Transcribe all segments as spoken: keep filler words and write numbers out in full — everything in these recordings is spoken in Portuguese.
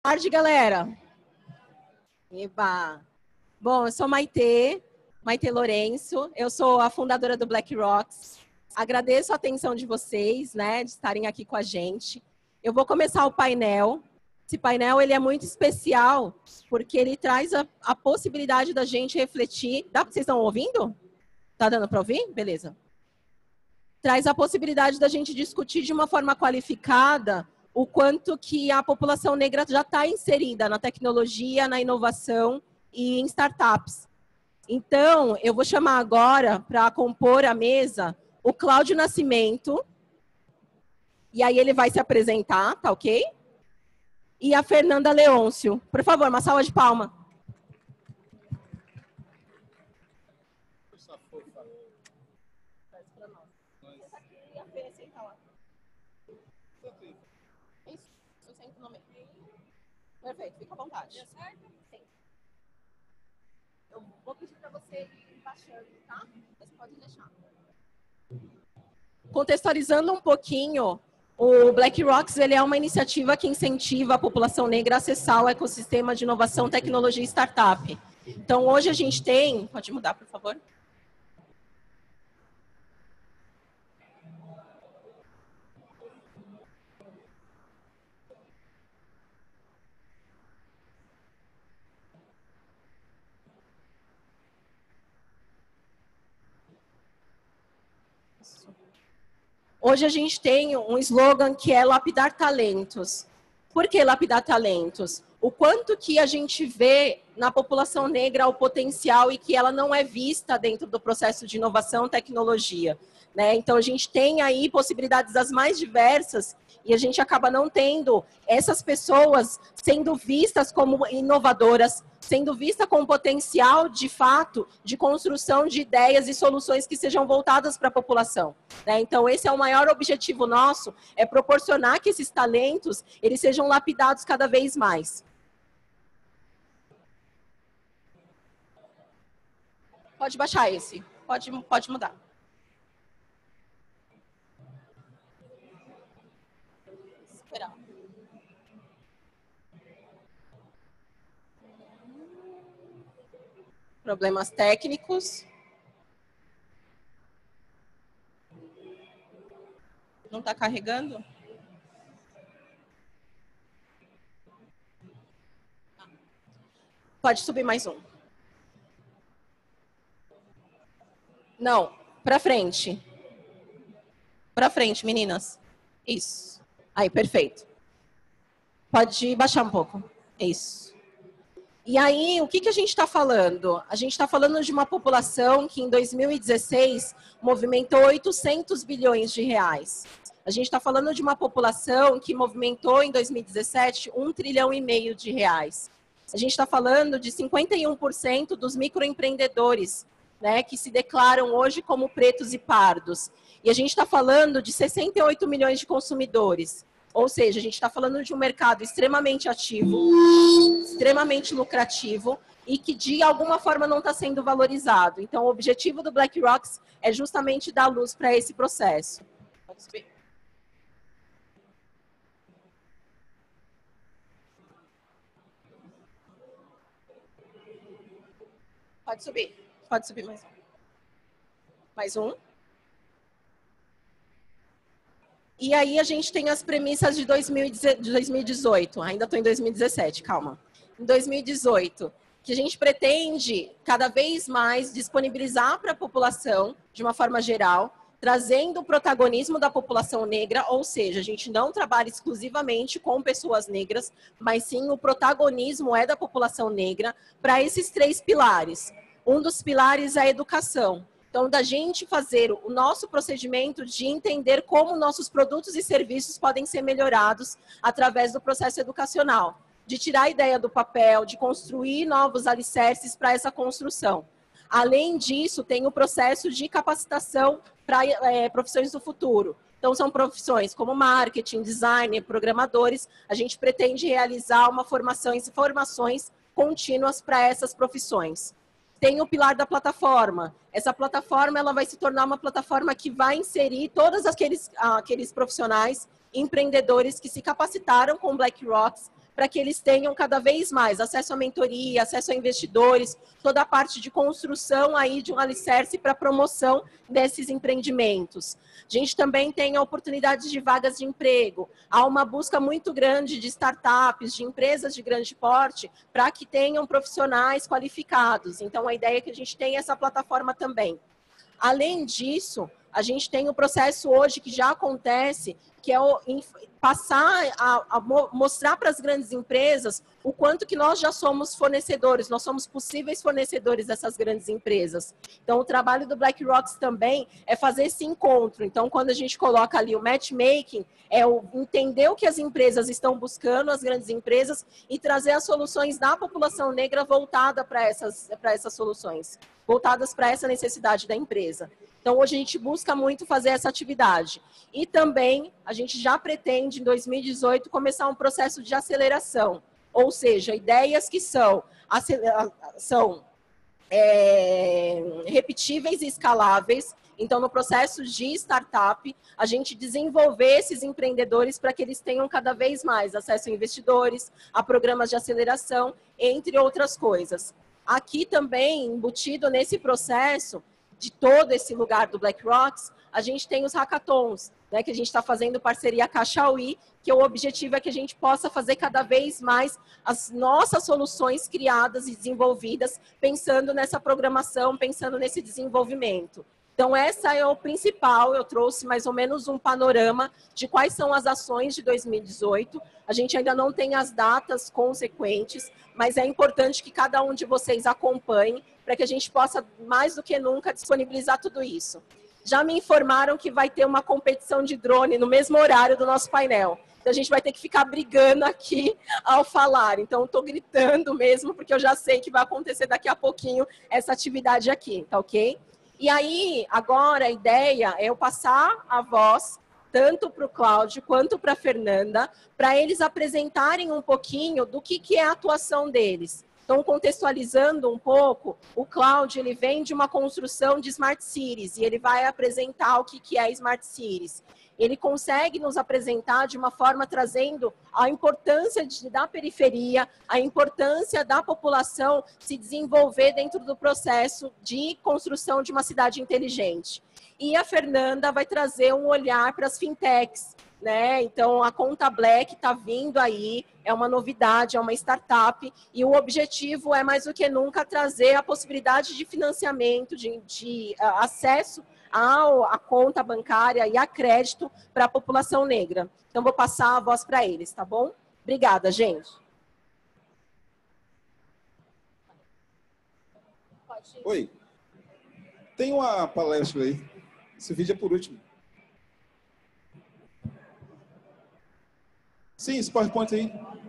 tarde, galera. Eba. Bom, eu sou Maitê, Maitê Lourenço, eu sou a fundadora do Black Rocks. Agradeço a atenção de vocês, né, de estarem aqui com a gente. Eu vou começar o painel. Esse painel ele é muito especial, porque ele traz a, a possibilidade da gente refletir. Dá, vocês estão ouvindo? Tá dando para ouvir? Beleza. Traz a possibilidade da gente discutir de uma forma qualificada o quanto que a população negra já está inserida na tecnologia, na inovação e em startups. Então, eu vou chamar agora para compor a mesa o Cláudio Nascimento, e aí ele vai se apresentar, tá ok? E a Fernanda Leôncio. Por favor, uma salva de palmas. Perfeito, fica à vontade. Deu certo? Sim. Eu vou pedir para você ir baixando, tá? Mas pode deixar. Contextualizando um pouquinho, o Black Rocks ele é uma iniciativa que incentiva a população negra a acessar o ecossistema de inovação, tecnologia e startup. Então, hoje a gente tem... Pode mudar, por favor? Hoje a gente tem um slogan que é lapidar talentos. Por que lapidar talentos? O quanto que a gente vê na população negra o potencial e que ela não é vista dentro do processo de inovação e tecnologia, né? Então a gente tem aí possibilidades das mais diversas e a gente acaba não tendo essas pessoas sendo vistas como inovadoras, sendo vistas com potencial, de fato, de construção de ideias e soluções que sejam voltadas para a população, né? Então, esse é o maior objetivo nosso, é proporcionar que esses talentos, eles sejam lapidados cada vez mais. Pode baixar esse, pode, pode mudar. Esperar. Problemas técnicos. Não está carregando? Pode subir mais um. Não, para frente. Para frente, meninas. Isso. Aí, perfeito. Pode baixar um pouco. Isso. E aí, o que, que a gente está falando? A gente está falando de uma população que em dois mil e dezesseis movimentou oitocentos bilhões de reais. A gente está falando de uma população que movimentou em dois mil e dezessete um trilhão e meio de reais. A gente está falando de cinquenta e um por cento dos microempreendedores, né, que se declaram hoje como pretos e pardos. E a gente está falando de sessenta e oito milhões de consumidores. Ou seja, a gente está falando de um mercado extremamente ativo, extremamente lucrativo e que de alguma forma não está sendo valorizado. Então, o objetivo do Black Rocks é justamente dar luz para esse processo. Pode subir. Pode subir. Pode subir mais um. Mais um. E aí a gente tem as premissas de dois mil e dezoito. Ainda estou em dois mil e dezessete, calma. Em dois mil e dezoito, que a gente pretende cada vez mais disponibilizar para a população, de uma forma geral, trazendo o protagonismo da população negra, ou seja, a gente não trabalha exclusivamente com pessoas negras, mas sim o protagonismo é da população negra para esses três pilares. Um dos pilares é a educação. Então, da gente fazer o nosso procedimento de entender como nossos produtos e serviços podem ser melhorados através do processo educacional, de tirar a ideia do papel, de construir novos alicerces para essa construção. Além disso, tem o processo de capacitação para é, profissões do futuro. Então, são profissões como marketing, design, programadores. A gente pretende realizar uma formação, formações contínuas para essas profissões. Tem o pilar da plataforma. Essa plataforma ela vai se tornar uma plataforma que vai inserir todos aqueles, aqueles profissionais, empreendedores que se capacitaram com Black Rocks para que eles tenham cada vez mais acesso à mentoria, acesso a investidores, toda a parte de construção aí de um alicerce para promoção desses empreendimentos. A gente também tem a oportunidade de vagas de emprego. Há uma busca muito grande de startups, de empresas de grande porte, para que tenham profissionais qualificados. Então, a ideia é que a gente tenha essa plataforma também. Além disso, a gente tem o processo hoje que já acontece, que é o, em, passar a, a mostrar para as grandes empresas o quanto que nós já somos fornecedores, nós somos possíveis fornecedores dessas grandes empresas. Então, o trabalho do BlackRock também é fazer esse encontro. Então, quando a gente coloca ali o matchmaking, é o entender o que as empresas estão buscando, as grandes empresas, e trazer as soluções da população negra voltada para essas, para essas soluções, voltadas para essa necessidade da empresa. Então, hoje a gente busca muito fazer essa atividade. E também, a gente já pretende, em dois mil e dezoito, começar um processo de aceleração. Ou seja, ideias que são, são é, repetíveis e escaláveis. Então, no processo de startup, a gente desenvolver esses empreendedores para que eles tenham cada vez mais acesso a investidores, a programas de aceleração, entre outras coisas. Aqui também, embutido nesse processo, de todo esse lugar do BlackRock, a gente tem os hackathons, né, que a gente está fazendo parceria com a Cauí, que o objetivo é que a gente possa fazer cada vez mais as nossas soluções criadas e desenvolvidas, pensando nessa programação, pensando nesse desenvolvimento. Então, essa é o principal, eu trouxe mais ou menos um panorama de quais são as ações de dois mil e dezoito. A gente ainda não tem as datas consequentes, mas é importante que cada um de vocês acompanhe, para que a gente possa, mais do que nunca, disponibilizar tudo isso. Já me informaram que vai ter uma competição de drone no mesmo horário do nosso painel. Então, a gente vai ter que ficar brigando aqui ao falar. Então, estou gritando mesmo, porque eu já sei que vai acontecer daqui a pouquinho essa atividade aqui, tá ok? E aí, agora, a ideia é eu passar a voz tanto para o Cláudio quanto para a Fernanda, para eles apresentarem um pouquinho do que, que é a atuação deles. Então, contextualizando um pouco, o Cláudio ele vem de uma construção de Smart Cities e ele vai apresentar o que, que é Smart Cities. Ele consegue nos apresentar de uma forma trazendo a importância de, da periferia, a importância da população se desenvolver dentro do processo de construção de uma cidade inteligente. E a Fernanda vai trazer um olhar para as fintechs, né? Então, a Conta Black está vindo aí, é uma novidade, é uma startup, e o objetivo é, mais do que nunca, trazer a possibilidade de financiamento, de, de uh, acesso à conta bancária e a crédito para a população negra. Então, vou passar a voz para eles, tá bom? Obrigada, gente. Oi. Tem uma palestra aí. Esse vídeo é por último. Sim, esse PowerPoint aí.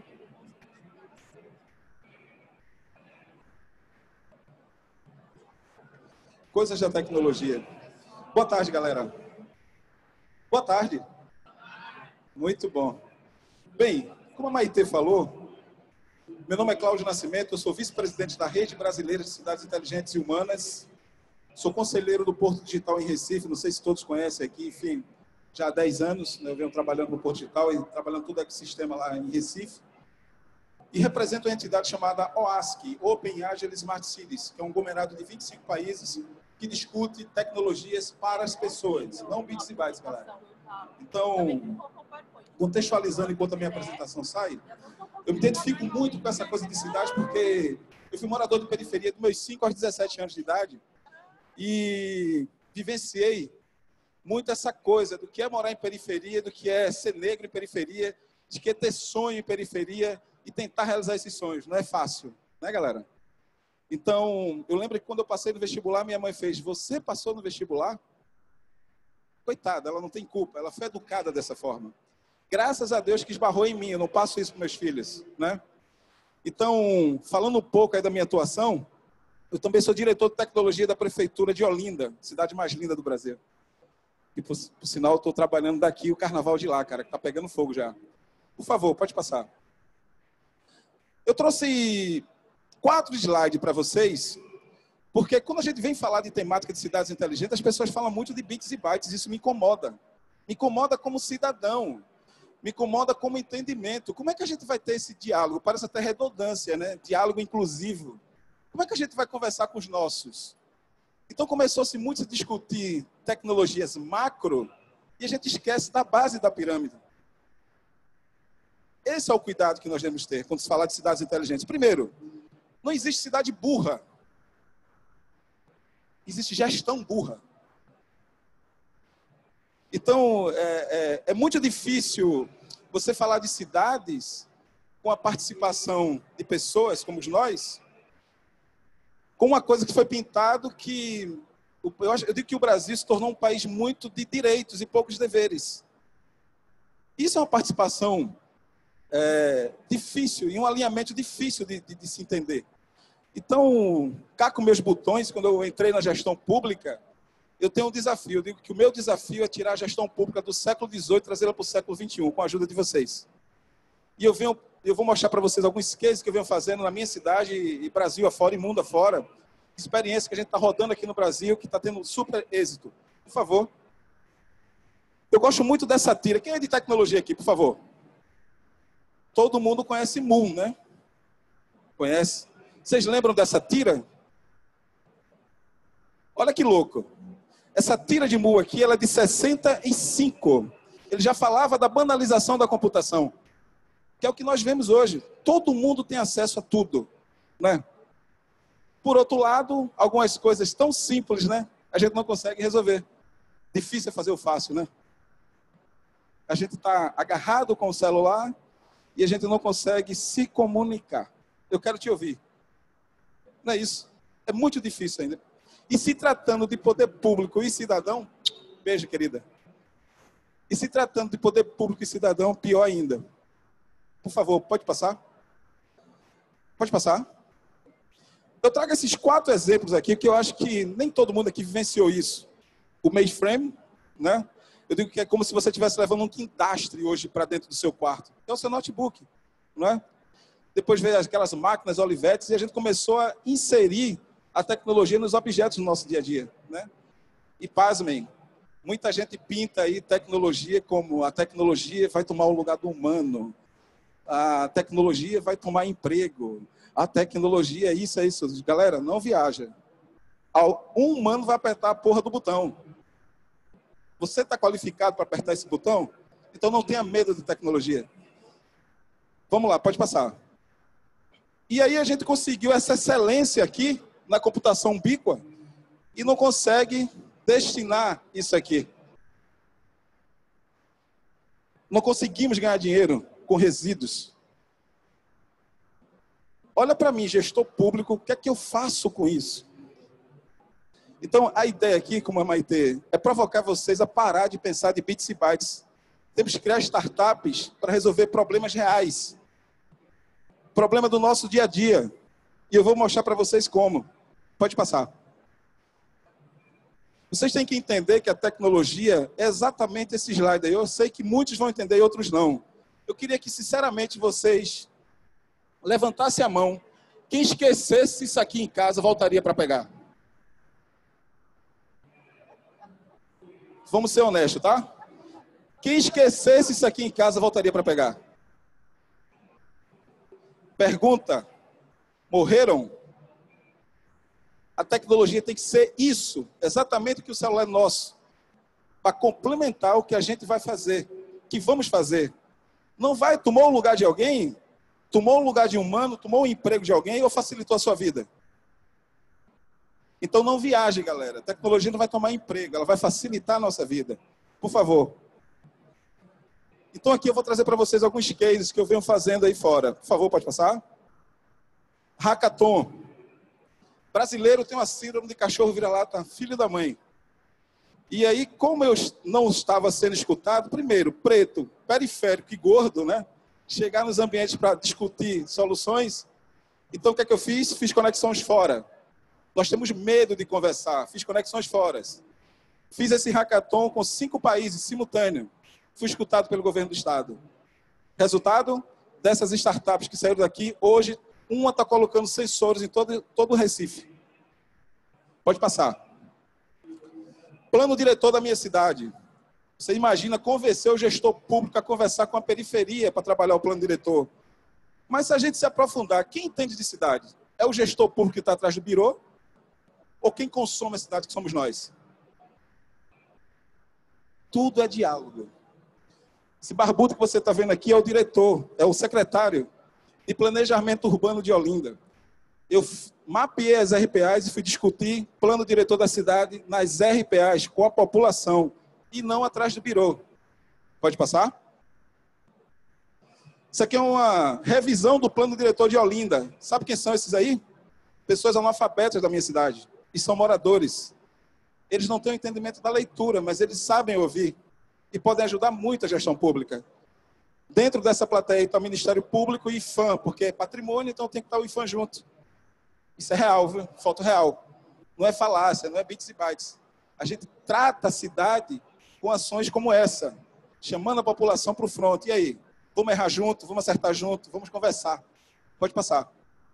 Coisas da tecnologia. Boa tarde, galera. Boa tarde. Muito bom. Bem, como a Maitê falou, meu nome é Cláudio Nascimento, eu sou vice-presidente da Rede Brasileira de Cidades Inteligentes e Humanas, sou conselheiro do Porto Digital em Recife, não sei se todos conhecem aqui, enfim, já há dez anos, né, eu venho trabalhando no Porto Digital e trabalhando todo o ecossistema lá em Recife, e represento uma entidade chamada O A S C, Open Agile Smart Cities, que é um conglomerado de vinte e cinco países que discute tecnologias para as pessoas, não bits e bytes, galera. Então, contextualizando enquanto a minha apresentação sai, eu me identifico muito com essa coisa de cidade porque eu fui morador de periferia dos meus cinco aos dezessete anos de idade e vivenciei muito essa coisa do que é morar em periferia, do que é ser negro em periferia, de que é ter sonho em periferia e tentar realizar esses sonhos. Não é fácil, né, galera? Então, eu lembro que quando eu passei no vestibular, minha mãe fez, você passou no vestibular? Coitada, ela não tem culpa, ela foi educada dessa forma. Graças a Deus que esbarrou em mim, eu não passo isso para meus filhos, né? Então, falando um pouco aí da minha atuação, eu também sou diretor de tecnologia da Prefeitura de Olinda, cidade mais linda do Brasil. E, por, por sinal, estou trabalhando daqui o carnaval de lá, cara, que está pegando fogo já. Por favor, pode passar. Eu trouxe quatro slides para vocês, porque quando a gente vem falar de temática de cidades inteligentes, as pessoas falam muito de bits e bytes, isso me incomoda. Me incomoda como cidadão. me incomoda como entendimento. Como é que a gente vai ter esse diálogo? Parece até redundância, né? Diálogo inclusivo. Como é que a gente vai conversar com os nossos? Então começou-se muito a discutir tecnologias macro e a gente esquece da base da pirâmide. Esse é o cuidado que nós devemos ter quando se fala de cidades inteligentes. Primeiro, não existe cidade burra. Existe gestão burra. Então, é, é, é muito difícil você falar de cidades com a participação de pessoas como nós, com uma coisa que foi pintado que... Eu, acho, eu digo que o Brasil se tornou um país muito de direitos e poucos deveres. Isso é uma participação é, difícil e um alinhamento difícil de, de, de se entender. Então, cá com meus botões, quando eu entrei na gestão pública, eu tenho um desafio. Eu digo que o meu desafio é tirar a gestão pública do século dezoito e trazê-la para o século vinte e um, com a ajuda de vocês. E eu, venho, eu vou mostrar para vocês alguns cases que eu venho fazendo na minha cidade, e Brasil afora, e mundo afora. Experiência que a gente está rodando aqui no Brasil, que está tendo super êxito. Por favor. Eu gosto muito dessa tira. Quem é de tecnologia aqui, por favor? Todo mundo conhece Moon, né? Conhece? Vocês lembram dessa tira? Olha que louco. Essa tira de Moore aqui, ela é de sessenta e cinco. Ele já falava da banalização da computação, que é o que nós vemos hoje. Todo mundo tem acesso a tudo, né? Por outro lado, algumas coisas tão simples, né? A gente não consegue resolver. Difícil é fazer o fácil, né? A gente está agarrado com o celular e a gente não consegue se comunicar. Eu quero te ouvir. Não é isso? É muito difícil ainda. E se tratando de poder público e cidadão, beijo, querida. E se tratando de poder público e cidadão, pior ainda. Por favor, pode passar? Pode passar? Eu trago esses quatro exemplos aqui, que eu acho que nem todo mundo aqui vivenciou isso. O mainframe, né? Eu digo que é como se você estivesse levando um guindastre hoje para dentro do seu quarto. É o seu notebook, não é? Depois veio aquelas máquinas Olivetti e a gente começou a inserir a tecnologia nos objetos do nosso dia a dia, né? E pasmem, muita gente pinta aí tecnologia como a tecnologia vai tomar o lugar do humano, a tecnologia vai tomar emprego, a tecnologia é isso, é isso. Galera, não viaja. Um humano vai apertar a porra do botão. Você está qualificado para apertar esse botão? Então não tenha medo de tecnologia. Vamos lá, pode passar. E aí a gente conseguiu essa excelência aqui na computação ubíqua e não consegue destinar isso aqui. Não conseguimos ganhar dinheiro com resíduos. Olha para mim, gestor público, o que é que eu faço com isso? Então, a ideia aqui, como a Maitê, é provocar vocês a parar de pensar de bits e bytes. Temos que criar startups para resolver problemas reais. Problema do nosso dia a dia. E eu vou mostrar para vocês como. Pode passar. Vocês têm que entender que a tecnologia é exatamente esse slide aí. Eu sei que muitos vão entender e outros não. Eu queria que, sinceramente, vocês levantassem a mão. Quem esquecesse isso aqui em casa, voltaria para pegar. Vamos ser honestos, tá? Quem esquecesse isso aqui em casa, voltaria para pegar. Pergunta. Morreram? A tecnologia tem que ser isso, exatamente o que o celular é nosso, para complementar o que a gente vai fazer, que vamos fazer. Não vai, tomou o lugar de alguém, tomou o lugar de um humano, tomou o emprego de alguém ou facilitou a sua vida. Então não viaje, galera. A tecnologia não vai tomar emprego, ela vai facilitar a nossa vida. Por favor. Então aqui eu vou trazer para vocês alguns cases que eu venho fazendo aí fora. Por favor, pode passar? Hackathon. Brasileiro tem uma síndrome de cachorro vira-lata, filho da mãe. E aí, como eu não estava sendo escutado, primeiro, preto, periférico e gordo, né? Chegar nos ambientes para discutir soluções. Então, o que é que eu fiz? Fiz conexões fora. Nós temos medo de conversar. Fiz conexões fora. Fiz esse hackathon com cinco países simultâneo. Fui escutado pelo governo do estado. Resultado? Dessas startups que saíram daqui, hoje, uma está colocando sensores em todo, todo o Recife. Pode passar. Plano diretor da minha cidade. Você imagina convencer o gestor público a conversar com a periferia para trabalhar o plano diretor. Mas se a gente se aprofundar, quem entende de cidade? É o gestor público que está atrás do birô? Ou quem consome a cidade, que somos nós? Tudo é diálogo. Esse barbudo que você está vendo aqui é o diretor, é o secretário de Planejamento Urbano de Olinda. Eu mapeei as R P As e fui discutir plano diretor da cidade nas R P As com a população e não atrás do birô. Pode passar? Isso aqui é uma revisão do plano diretor de Olinda. Sabe quem são esses aí? Pessoas analfabetas da minha cidade. E são moradores. Eles não têm o entendimento da leitura, mas eles sabem ouvir. E podem ajudar muito a gestão pública. Dentro dessa plateia está o Ministério Público e I F A M, porque é patrimônio, então tem que estar o I F A M junto. Isso é real, viu? Foto real. Não é falácia, não é bits e bytes. A gente trata a cidade com ações como essa, chamando a população para o front. E aí? Vamos errar junto, vamos acertar junto, vamos conversar. Pode passar.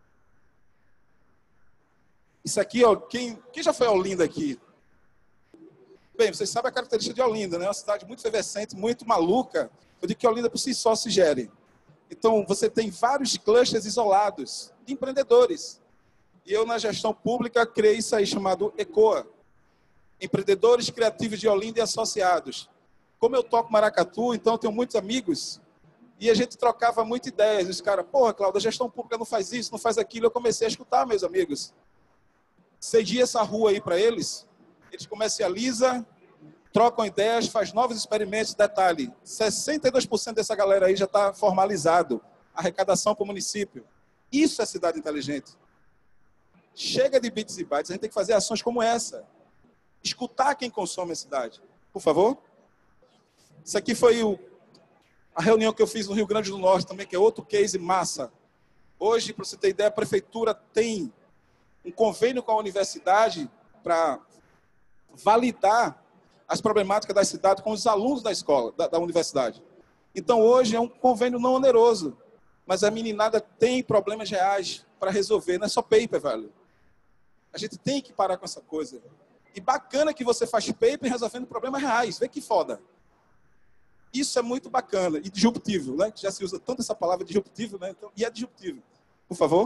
Isso aqui, ó, quem, quem já foi a Olinda aqui? Bem, vocês sabem a característica de Olinda, né? É uma cidade muito efervescente, muito maluca. Eu digo que Olinda por si só se gere. Então, você tem vários clusters isolados de empreendedores. E eu, na gestão pública, criei isso aí chamado ECOA. Empreendedores Criativos de Olinda e Associados. Como eu toco maracatu, então eu tenho muitos amigos. E a gente trocava muitas ideias. Os caras, porra, Cláudio, a gestão pública não faz isso, não faz aquilo. Eu comecei a escutar, meus amigos. Cedi essa rua aí para eles. Eles comercializam, trocam ideias, fazem novos experimentos. Detalhe, sessenta e dois por cento dessa galera aí já está formalizado. Arrecadação para o município. Isso é cidade inteligente. Chega de bits e bytes, a gente tem que fazer ações como essa. Escutar quem consome a cidade. Por favor. Isso aqui foi o, a reunião que eu fiz no Rio Grande do Norte também, que é outro case massa. Hoje, para você ter ideia, a prefeitura tem um convênio com a universidade para validar as problemáticas da cidade com os alunos da escola, da, da universidade. Então, hoje é um convênio não oneroso, mas a meninada tem problemas reais para resolver, não é só paper, velho. A gente tem que parar com essa coisa. E bacana que você faz paper resolvendo problemas reais, vê que foda. Isso é muito bacana e disruptivo, né? Já se usa tanto essa palavra disruptivo, né? Então, e é disruptivo. Por favor.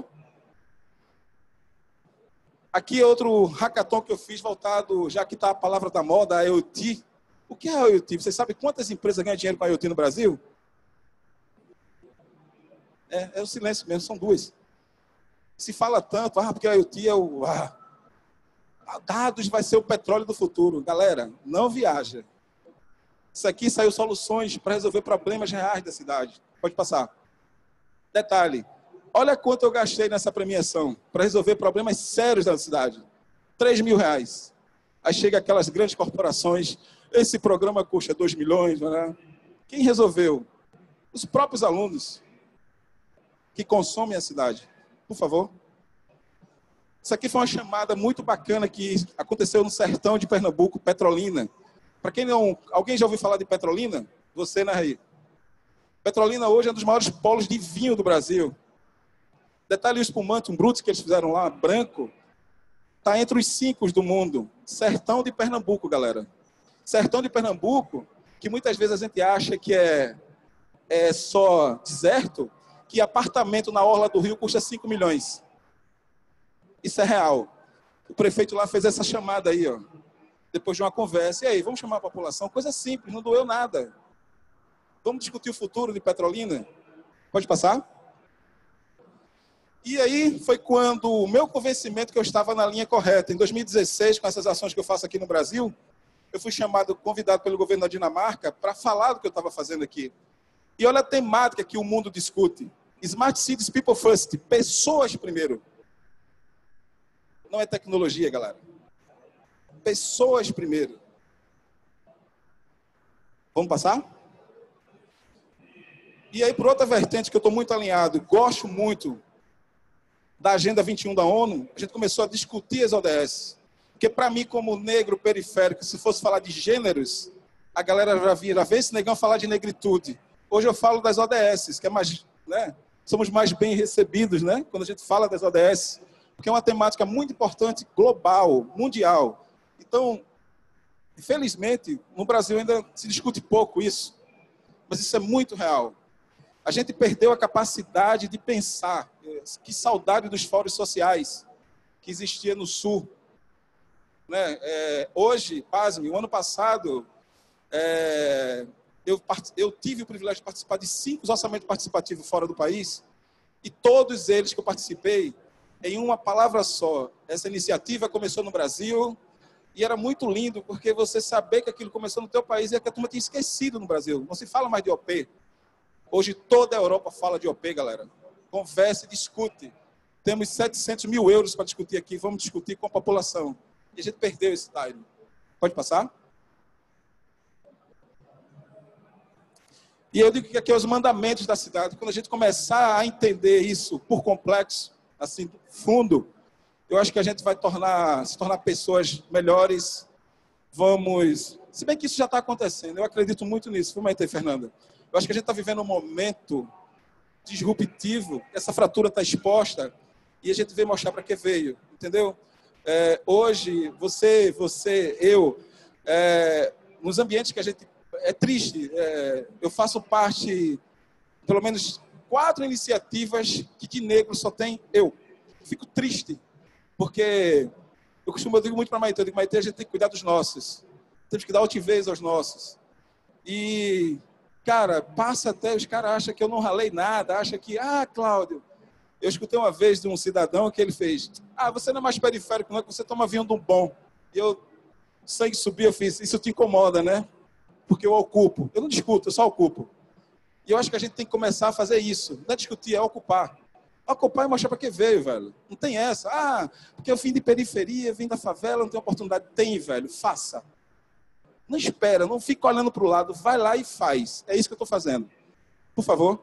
Aqui é outro hackathon que eu fiz voltado, já que está a palavra da moda, a IoT. O que é a IoT? Você sabe quantas empresas ganham dinheiro com a IoT no Brasil? É, é o silêncio mesmo, são duas. Se fala tanto, ah, porque a IoT é o... Ah, dados vai ser o petróleo do futuro. Galera, não viaja. Isso aqui saiu soluções para resolver problemas reais da cidade. Pode passar. Detalhe. Olha quanto eu gastei nessa premiação para resolver problemas sérios da cidade. três mil reais. Aí chega aquelas grandes corporações. Esse programa custa dois milhões. Né? Quem resolveu? Os próprios alunos que consomem a cidade. Por favor. Isso aqui foi uma chamada muito bacana que aconteceu no sertão de Pernambuco, Petrolina. Para quem não... Alguém já ouviu falar de Petrolina? Você, né, Raí? Petrolina hoje é um dos maiores polos de vinho do Brasil. Detalhe, o espumante, um Brut que eles fizeram lá, branco, está entre os cinco do mundo. Sertão de Pernambuco, galera. Sertão de Pernambuco, que muitas vezes a gente acha que é, é só deserto, que apartamento na orla do Rio custa cinco milhões. Isso é real. O prefeito lá fez essa chamada aí, ó. Depois de uma conversa. E aí, vamos chamar a população? Coisa simples, não doeu nada. Vamos discutir o futuro de Petrolina? Pode passar? E aí foi quando o meu convencimento que eu estava na linha correta. Em dois mil e dezesseis, com essas ações que eu faço aqui no Brasil, eu fui chamado, convidado pelo governo da Dinamarca para falar do que eu estava fazendo aqui. E olha a temática que o mundo discute. Smart Cities, People First. Pessoas primeiro. Não é tecnologia, galera. Pessoas primeiro. Vamos passar? E aí, por outra vertente que eu estou muito alinhado, gosto muito da Agenda vinte e um da ONU, a gente começou a discutir as O D S. Porque para mim, como negro periférico, se fosse falar de gêneros, a galera já vira, vê esse negão falar de negritude. Hoje eu falo das O D S, que é mais, né? Somos mais bem recebidos, né? Quando a gente fala das O D S, porque é uma temática muito importante, global, mundial. Então, Infelizmente, no Brasil ainda se discute pouco isso, mas isso é muito real. A gente perdeu a capacidade de pensar. Que saudade dos fóruns sociais que existia no Sul. Né? É, hoje, pasme, o ano passado, é, eu, eu tive o privilégio de participar de cinco orçamentos participativos fora do país, e todos eles que eu participei, em uma palavra só, essa iniciativa começou no Brasil, e era muito lindo, porque você saber que aquilo começou no teu país e que a turma tinha esquecido no Brasil. Não se fala mais de O P. Hoje toda a Europa fala de O P, galera. Converse, discute. Temos setecentos mil euros para discutir aqui, vamos discutir com a população. E a gente perdeu esse time. Pode passar? E eu digo que aqui é os mandamentos da cidade. Quando a gente começar a entender isso por complexo, assim, fundo, eu acho que a gente vai tornar, se tornar pessoas melhores. Vamos... Se bem que isso já está acontecendo, eu acredito muito nisso. Vamos aí, Fernanda. Eu acho que a gente está vivendo um momento disruptivo, essa fratura está exposta, e a gente veio mostrar para que veio, entendeu? É, hoje, você, você, eu, é, nos ambientes que a gente... É triste, é, eu faço parte, pelo menos, quatro iniciativas que de negro só tem eu. Fico triste, porque eu costumo, eu digo muito para a Maite, eu digo, Maite, a gente tem que cuidar dos nossos, temos que dar altivez aos nossos. E, cara, passa até, os caras acham que eu não ralei nada, acham que, ah, Cláudio, eu escutei uma vez de um cidadão que ele fez, ah, você não é mais periférico, não é que você toma vinho de um bom. E eu, sangue subiu, eu fiz, isso te incomoda, né? Porque eu ocupo. Eu não discuto, eu só ocupo. E eu acho que a gente tem que começar a fazer isso. Não é discutir, é ocupar. Ocupar e mostrar para que veio, velho. Não tem essa. Ah, porque eu vim de periferia, vim da favela, não tenho oportunidade. Tem, velho. Faça. Não espera, não fica olhando para o lado. Vai lá e faz. É isso que eu estou fazendo. Por favor.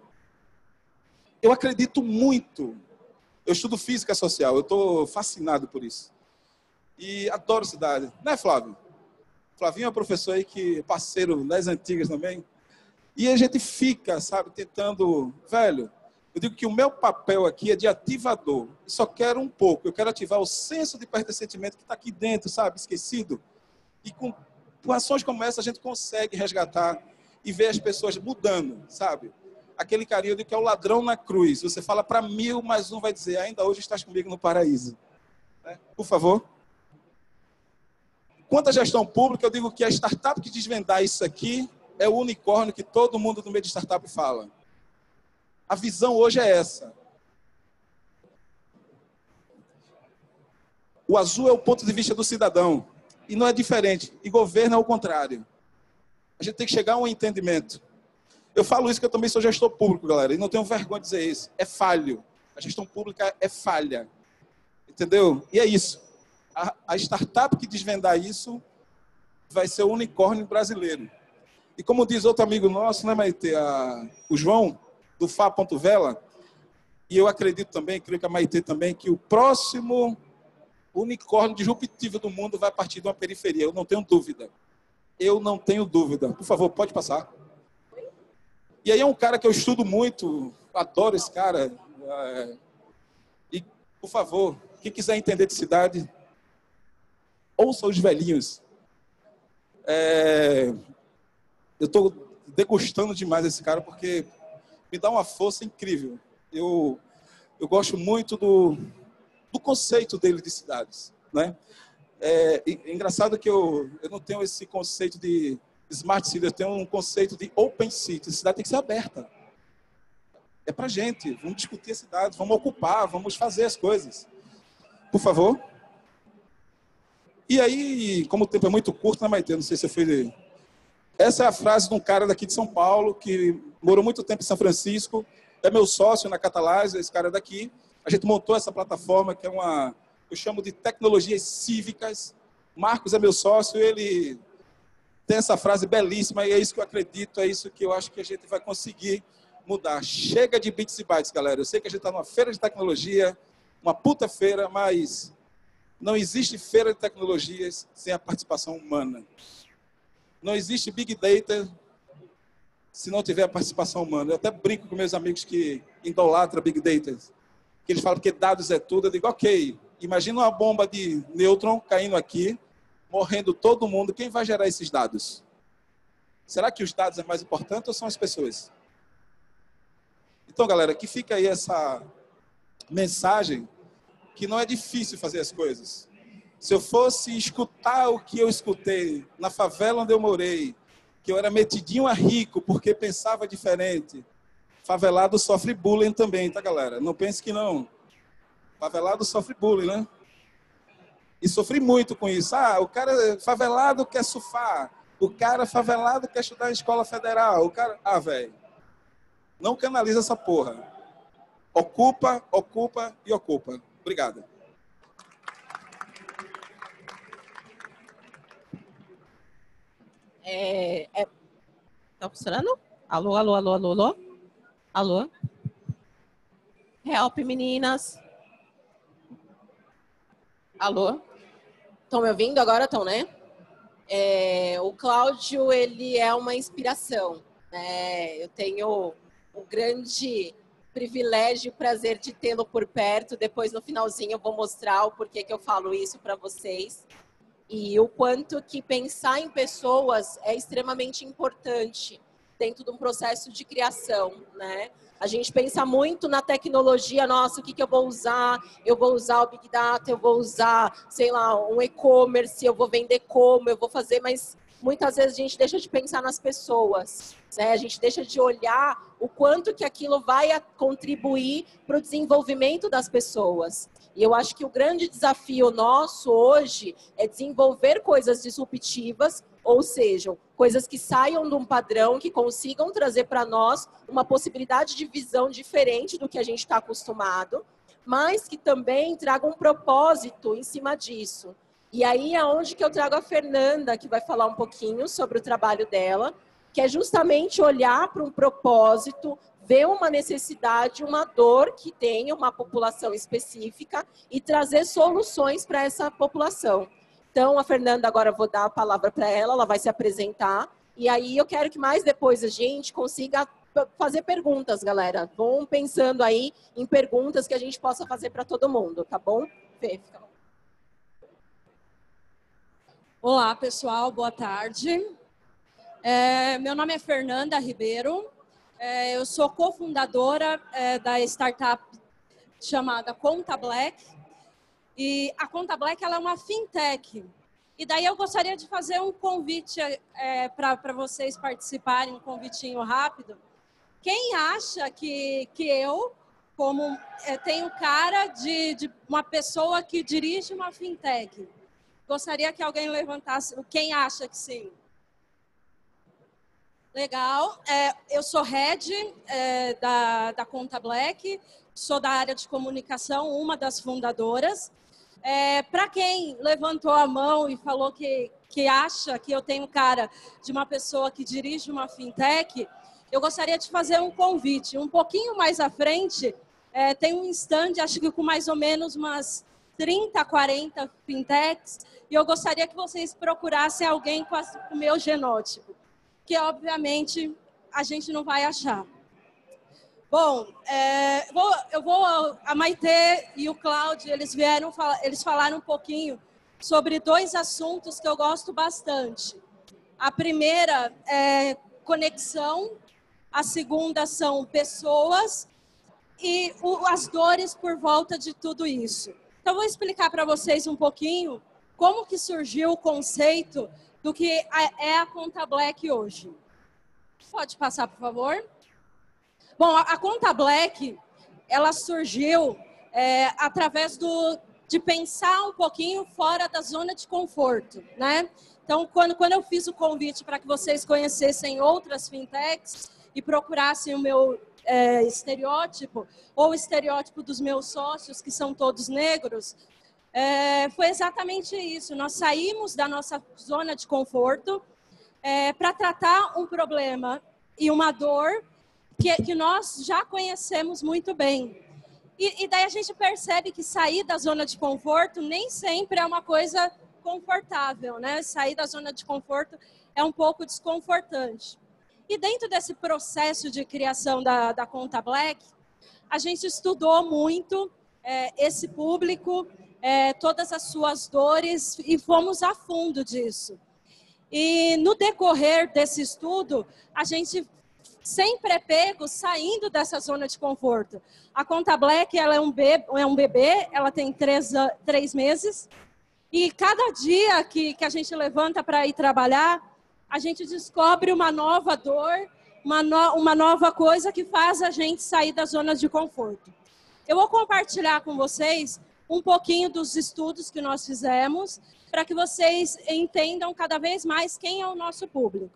Eu acredito muito. Eu estudo física social. Eu estou fascinado por isso. E adoro cidade. Não é, Flávio? Flavinho é um professor aí que é parceiro das antigas também. E a gente fica, sabe, tentando... Velho, eu digo que o meu papel aqui é de ativador. Eu só quero um pouco. Eu quero ativar o senso de pertencimento que está aqui dentro, sabe, esquecido. E com, com ações como essa a gente consegue resgatar e ver as pessoas mudando, sabe? Aquele carinho de que é o ladrão na cruz. Você fala para mil, mas um vai dizer, ainda hoje estás comigo no paraíso. Né? Por favor. Quanto à gestão pública, eu digo que a startup que desvendar isso aqui é o unicórnio que todo mundo no meio de startup fala. A visão hoje é essa. O azul é o ponto de vista do cidadão. E não é diferente. E governo é o contrário. A gente tem que chegar a um entendimento. Eu falo isso que eu também sou gestor público, galera. E não tenho vergonha de dizer isso. É falho. A gestão pública é falha. Entendeu? E é isso. A, a startup que desvendar isso vai ser o unicórnio brasileiro. E como diz outro amigo nosso, né, Maite? A, o João, do Fá.vela, e eu acredito também, creio que a Maite também, que o próximo unicórnio disruptivo do mundo vai partir de uma periferia. Eu não tenho dúvida. Eu não tenho dúvida. Por favor, pode passar. E aí é um cara que eu estudo muito, adoro esse cara. É, e, por favor, quem quiser entender de cidade... Ouça os velhinhos. É, eu estou degustando demais esse cara porque me dá uma força incrível. Eu, eu gosto muito do, do conceito dele de cidades. Né? É, é engraçado que eu, eu não tenho esse conceito de smart city, eu tenho um conceito de open city. A cidade tem que ser aberta. É para gente. Vamos discutir a cidade, vamos ocupar, vamos fazer as coisas. Por favor. E aí, como o tempo é muito curto, né, Maite? Não sei se eu fui... Essa é a frase de um cara daqui de São Paulo, que morou muito tempo em São Francisco, é meu sócio na Catalyse, esse cara daqui. A gente montou essa plataforma, que é uma... Eu chamo de tecnologias cívicas. Marcos é meu sócio, ele tem essa frase belíssima, e é isso que eu acredito, é isso que eu acho que a gente vai conseguir mudar. Chega de bits e bytes, galera. Eu sei que a gente está numa feira de tecnologia, uma puta feira, mas... Não existe feira de tecnologias sem a participação humana. Não existe Big Data se não tiver a participação humana. Eu até brinco com meus amigos que idolatram Big Data. Que eles falam que dados é tudo. Eu digo, ok, imagina uma bomba de nêutron caindo aqui, morrendo todo mundo, quem vai gerar esses dados? Será que os dados é mais importante ou são as pessoas? Então, galera, que fica aí essa mensagem que não é difícil fazer as coisas. Se eu fosse escutar o que eu escutei na favela onde eu morei, que eu era metidinho a rico porque pensava diferente, favelado sofre bullying também, tá, galera? Não pense que não. Favelado sofre bullying, né? E sofri muito com isso. Ah, o cara favelado quer surfar. O cara favelado quer estudar em escola federal. O cara... Ah, velho. Não canaliza essa porra. Ocupa, ocupa e ocupa. Obrigado. É, é... Tá funcionando? Alô, alô, alô, alô, alô? Alô? Help, meninas. Alô? Estão me ouvindo agora? Estão, né? É, o Cláudio, ele é uma inspiração, né? Eu tenho o grande privilégio e prazer de tê-lo por perto. Depois, no finalzinho, eu vou mostrar o porquê que eu falo isso para vocês. E o quanto que pensar em pessoas é extremamente importante dentro de um processo de criação, né? A gente pensa muito na tecnologia, nossa, o que, que eu vou usar? Eu vou usar o Big Data, eu vou usar, sei lá, um e-commerce, eu vou vender como, eu vou fazer, mas muitas vezes a gente deixa de pensar nas pessoas, né? A gente deixa de olhar o quanto que aquilo vai contribuir para o desenvolvimento das pessoas. E eu acho que o grande desafio nosso hoje é desenvolver coisas disruptivas, ou seja, coisas que saiam de um padrão, que consigam trazer para nós uma possibilidade de visão diferente do que a gente está acostumado, mas que também tragam um propósito em cima disso. E aí é onde que eu trago a Fernanda, que vai falar um pouquinho sobre o trabalho dela, que é justamente olhar para um propósito, ver uma necessidade, uma dor que tem uma população específica e trazer soluções para essa população. Então, a Fernanda, agora eu vou dar a palavra para ela, ela vai se apresentar. E aí eu quero que mais depois a gente consiga fazer perguntas, galera. Vão pensando aí em perguntas que a gente possa fazer para todo mundo, tá bom? Fê, fica bom. Olá, pessoal, boa tarde. É, meu nome é Fernanda Ribeiro. É, eu sou cofundadora é, da startup chamada Conta Black. E a Conta Black ela é uma fintech. E daí eu gostaria de fazer um convite é, para vocês participarem, um convitinho rápido. Quem acha que, que eu, como é, tenho cara de, de uma pessoa que dirige uma fintech? Gostaria que alguém levantasse. Quem acha que sim? Legal. É, eu sou head é, da, da Conta Black, sou da área de comunicação, uma das fundadoras. É, para quem levantou a mão e falou que, que acha que eu tenho cara de uma pessoa que dirige uma fintech, eu gostaria de fazer um convite. Um pouquinho mais à frente, é, tem um stand, acho que com mais ou menos umas trinta, quarenta fintechs, e eu gostaria que vocês procurassem alguém com o meu genótipo, que obviamente a gente não vai achar. Bom, é, vou, eu vou, a Maitê e o Cláudio, eles vieram, eles falaram um pouquinho sobre dois assuntos que eu gosto bastante. A primeira é conexão, a segunda são pessoas e o, as dores por volta de tudo isso. Então, vou explicar para vocês um pouquinho como que surgiu o conceito do que é a Conta Black hoje. Pode passar, por favor? Bom, a, a Conta Black, ela surgiu é, através do, de pensar um pouquinho fora da zona de conforto, né? Então, quando, quando eu fiz o convite para que vocês conhecessem outras fintechs e procurassem o meu é, estereótipo, ou o estereótipo dos meus sócios, que são todos negros, é, foi exatamente isso. Nós saímos da nossa zona de conforto é, para tratar um problema e uma dor que, que nós já conhecemos muito bem. E, e daí a gente percebe que sair da zona de conforto nem sempre é uma coisa confortável, né? Sair da zona de conforto é um pouco desconfortante. E dentro desse processo de criação da, da Conta Black, a gente estudou muito é, esse público, é, todas as suas dores e fomos a fundo disso. E no decorrer desse estudo, a gente sempre é pego saindo dessa zona de conforto. A Conta Black, ela é um bebê, é um bebê ela tem três, três meses, e cada dia que, que a gente levanta para ir trabalhar, a gente descobre uma nova dor, uma, no, uma nova coisa que faz a gente sair da zona de conforto. Eu vou compartilhar com vocês um pouquinho dos estudos que nós fizemos, para que vocês entendam cada vez mais quem é o nosso público.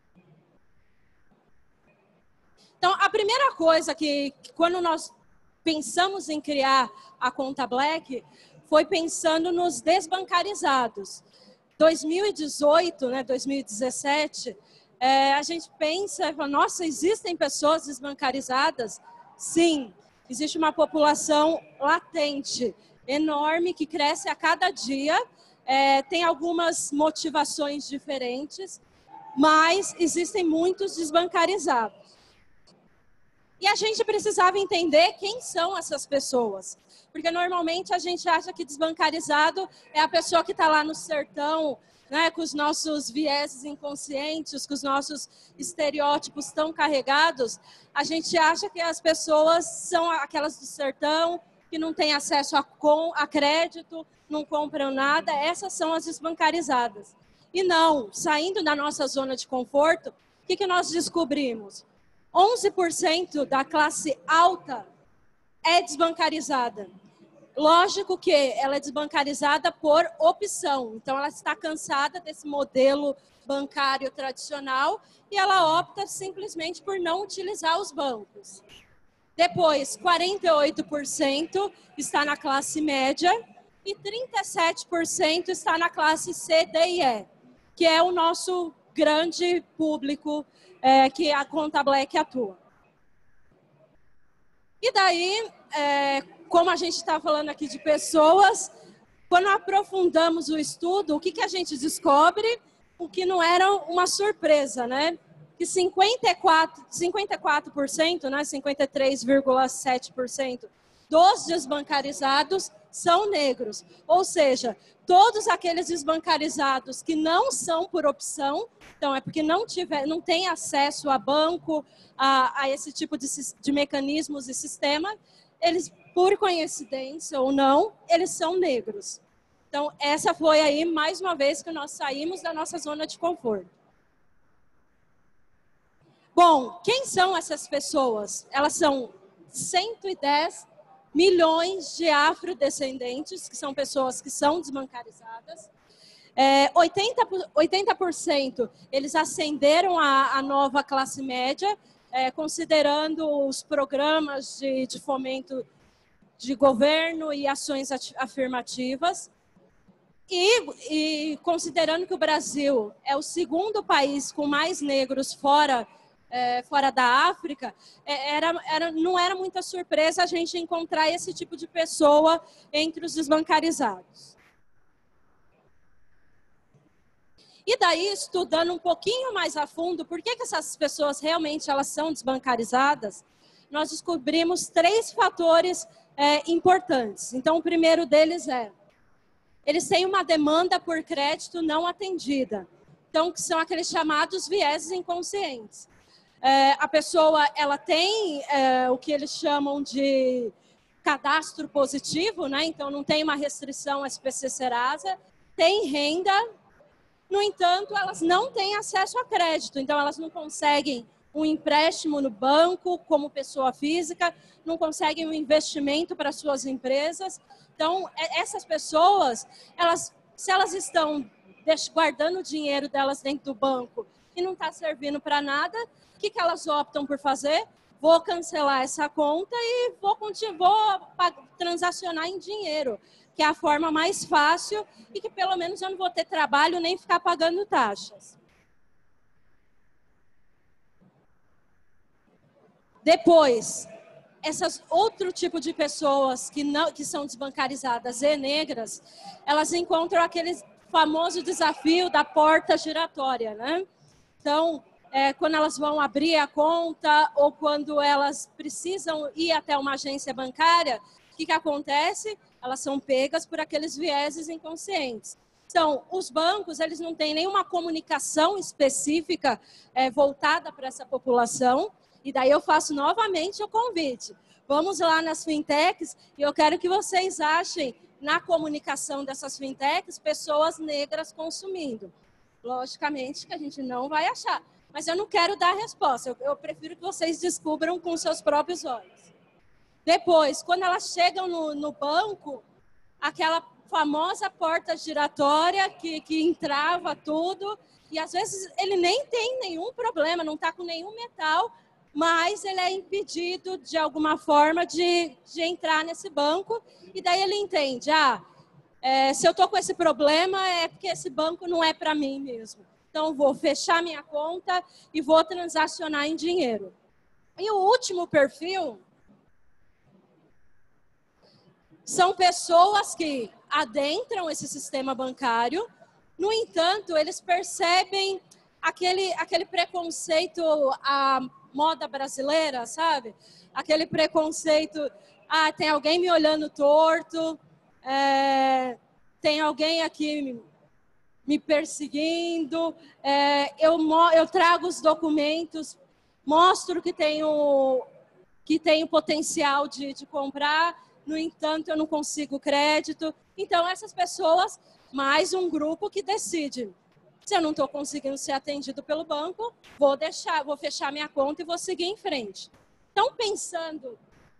Então, a primeira coisa que, que quando nós pensamos em criar a Conta Black, foi pensando nos desbancarizados. dois mil e dezoito, né, dois mil e dezessete, é, a gente pensa, nossa, existem pessoas desbancarizadas? Sim, existe uma população latente, enorme, que cresce a cada dia, é, tem algumas motivações diferentes, mas existem muitos desbancarizados. E a gente precisava entender quem são essas pessoas. Porque normalmente a gente acha que desbancarizado é a pessoa que está lá no sertão, né, com os nossos vieses inconscientes, com os nossos estereótipos tão carregados. A gente acha que as pessoas são aquelas do sertão, que não têm acesso a, com, a crédito, não compram nada. Essas são as desbancarizadas. E não, saindo da nossa zona de conforto, o que, que nós descobrimos? onze por cento da classe alta é desbancarizada. Lógico que ela é desbancarizada por opção. Então, ela está cansada desse modelo bancário tradicional e ela opta simplesmente por não utilizar os bancos. Depois, quarenta e oito por cento está na classe média e trinta e sete por cento está na classe C, D e E, que é o nosso grande público é, que a Conta Black atua. E daí, é, como a gente está falando aqui de pessoas, quando aprofundamos o estudo, o que, que a gente descobre? O que não era uma surpresa, né? Que cinquenta e quatro, cinquenta e quatro por cento, né, cinquenta e três vírgula sete por cento dos desbancarizados são negros. Ou seja, todos aqueles desbancarizados que não são por opção, então é porque não, tiver, não tem acesso a banco, a, a esse tipo de, de mecanismos e sistema, eles, por coincidência ou não, eles são negros. Então, essa foi aí, mais uma vez, que nós saímos da nossa zona de conforto. Bom, quem são essas pessoas? Elas são cento e dez milhões de afrodescendentes, que são pessoas que são desbancarizadas. É, oitenta por cento eles ascenderam a, a nova classe média, é, considerando os programas de, de fomento de governo e ações afirmativas. E, e considerando que o Brasil é o segundo país com mais negros fora É, fora da África, é, era, era, não era muita surpresa a gente encontrar esse tipo de pessoa entre os desbancarizados. E daí, estudando um pouquinho mais a fundo, por que, que essas pessoas realmente elas são desbancarizadas, nós descobrimos três fatores é, importantes. Então, o primeiro deles é, eles têm uma demanda por crédito não atendida. Então, que são aqueles chamados vieses inconscientes. É, a pessoa ela tem é, o que eles chamam de cadastro positivo, né? Então não tem uma restrição S P C Serasa, tem renda, no entanto, elas não têm acesso a crédito, então elas não conseguem um empréstimo no banco como pessoa física, não conseguem um investimento para suas empresas. Então, essas pessoas, elas, se elas estão guardando o dinheiro delas dentro do banco e não está servindo para nada, o que, que elas optam por fazer? Vou cancelar essa conta e vou, vou transacionar em dinheiro, que é a forma mais fácil e que pelo menos eu não vou ter trabalho nem ficar pagando taxas. Depois, essas outro tipo de pessoas que, não, que são desbancarizadas e negras, elas encontram aquele famoso desafio da porta giratória, né? Então, É, quando elas vão abrir a conta ou quando elas precisam ir até uma agência bancária, o que, que acontece? Elas são pegas por aqueles vieses inconscientes. Então, os bancos, eles não têm nenhuma comunicação específica é, voltada para essa população. E daí eu faço novamente o convite. Vamos lá nas fintechs e eu quero que vocês achem na comunicação dessas fintechs pessoas negras consumindo. Logicamente que a gente não vai achar. Mas eu não quero dar a resposta. Eu, eu prefiro que vocês descubram com seus próprios olhos. Depois, quando elas chegam no, no banco, aquela famosa porta giratória que, que entrava tudo. E às vezes ele nem tem nenhum problema, não está com nenhum metal, mas ele é impedido de alguma forma de, de entrar nesse banco. E daí ele entende, ah, é, se eu estou com esse problema é porque esse banco não é para mim mesmo. Então, vou fechar minha conta e vou transacionar em dinheiro. E o último perfil são pessoas que adentram esse sistema bancário, no entanto, eles percebem aquele, aquele preconceito à moda brasileira, sabe? Aquele preconceito, ah, tem alguém me olhando torto, é, tem alguém aqui me perseguindo, é, eu, eu trago os documentos, mostro que tenho, que tenho potencial de, de comprar, no entanto, eu não consigo crédito. Então, essas pessoas, mais um grupo que decide, se eu não estou conseguindo ser atendido pelo banco, vou deixar, vou fechar minha conta e vou seguir em frente. Então, pensando,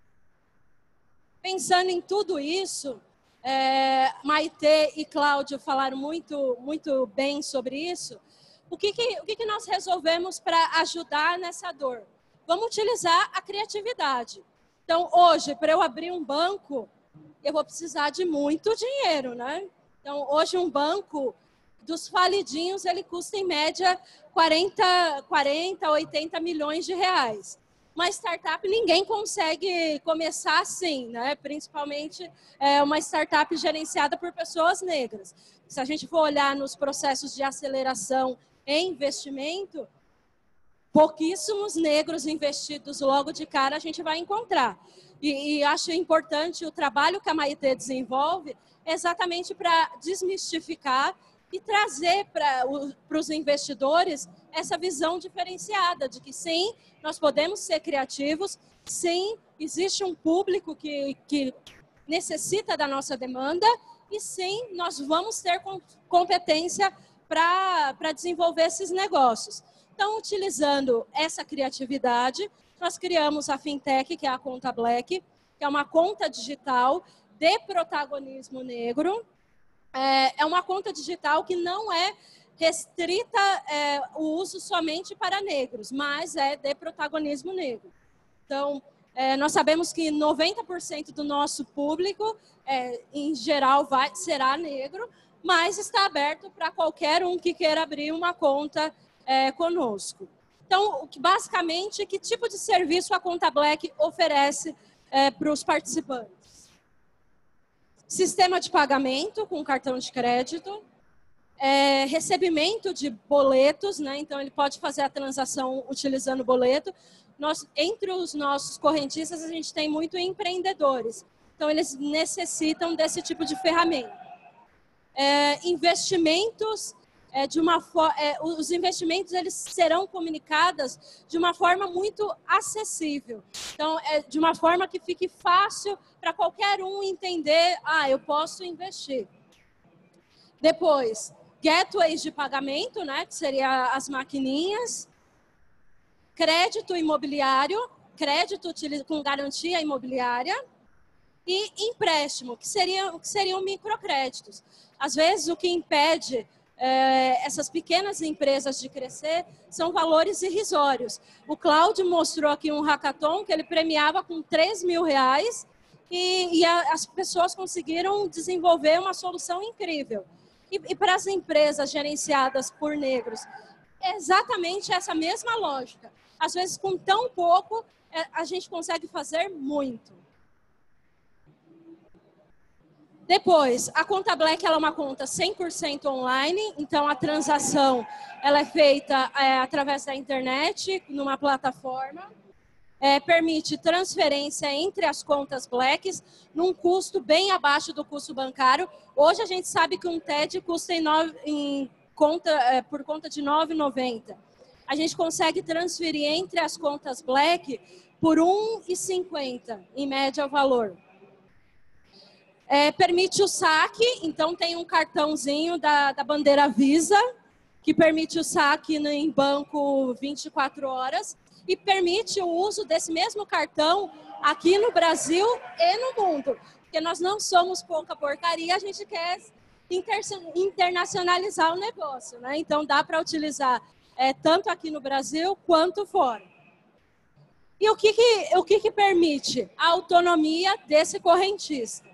pensando em tudo isso, É, Maitê e Cláudio falaram muito, muito bem sobre isso. O que, que, o que, que nós resolvemos para ajudar nessa dor? Vamos utilizar a criatividade. Então, hoje, para eu abrir um banco, eu vou precisar de muito dinheiro, né? Então, hoje, um banco dos falidinhos, ele custa, em média, quarenta, quarenta, oitenta milhões de reais. Uma startup ninguém consegue começar assim, né? Principalmente é, uma startup gerenciada por pessoas negras. Se a gente for olhar nos processos de aceleração e investimento, pouquíssimos negros investidos logo de cara a gente vai encontrar. E, e acho importante o trabalho que a Maitê desenvolve exatamente para desmistificar e trazer para os investidores essa visão diferenciada de que sim, nós podemos ser criativos, sim, existe um público que, que necessita da nossa demanda e sim, nós vamos ter competência para desenvolver esses negócios. Então, utilizando essa criatividade, nós criamos a Fintech, que é a Conta Black, que é uma conta digital de protagonismo negro. É uma conta digital que não é restrita é, o uso somente para negros, mas é de protagonismo negro. Então, é, nós sabemos que noventa por cento do nosso público, é, em geral, vai, será negro, mas está aberto para qualquer um que queira abrir uma conta é, conosco. Então, basicamente, que tipo de serviço a Conta Black oferece é, para os participantes? Sistema de pagamento com cartão de crédito, é, recebimento de boletos, né? Então ele pode fazer a transação utilizando boleto. Nós, entre os nossos correntistas, a gente tem muito empreendedores, então eles necessitam desse tipo de ferramenta. É, investimentos, é, de uma é, os investimentos eles serão comunicados de uma forma muito acessível. Então, é de uma forma que fique fácil para qualquer um entender, ah, eu posso investir. Depois, gateways de pagamento, né, que seriam as maquininhas. Crédito imobiliário, crédito com garantia imobiliária. E empréstimo, que seriam, que seriam microcréditos. Às vezes, o que impede é, essas pequenas empresas de crescer são valores irrisórios. O Cláudio mostrou aqui um hackathon que ele premiava com três mil reais e, e a, as pessoas conseguiram desenvolver uma solução incrível. E, e para as empresas gerenciadas por negros, é exatamente essa mesma lógica. Às vezes, com tão pouco, é, a gente consegue fazer muito. Depois, a Conta Black ela é uma conta cem por cento online, então a transação ela é feita é, através da internet, numa plataforma. é, permite transferência entre as contas Blacks num custo bem abaixo do custo bancário. Hoje a gente sabe que um T E D custa em nove, em conta, é, por conta de nove reais e noventa centavos. A gente consegue transferir entre as contas Black por um real e cinquenta centavos, em média, o valor. É, permite o saque, então tem um cartãozinho da, da bandeira Visa, que permite o saque em banco vinte e quatro horas, e permite o uso desse mesmo cartão aqui no Brasil e no mundo. Porque nós não somos pouca porcaria, a gente quer inter, internacionalizar o negócio, né? Então dá para utilizar é, tanto aqui no Brasil quanto fora. E o que, que, o que, que permite? A autonomia desse correntista.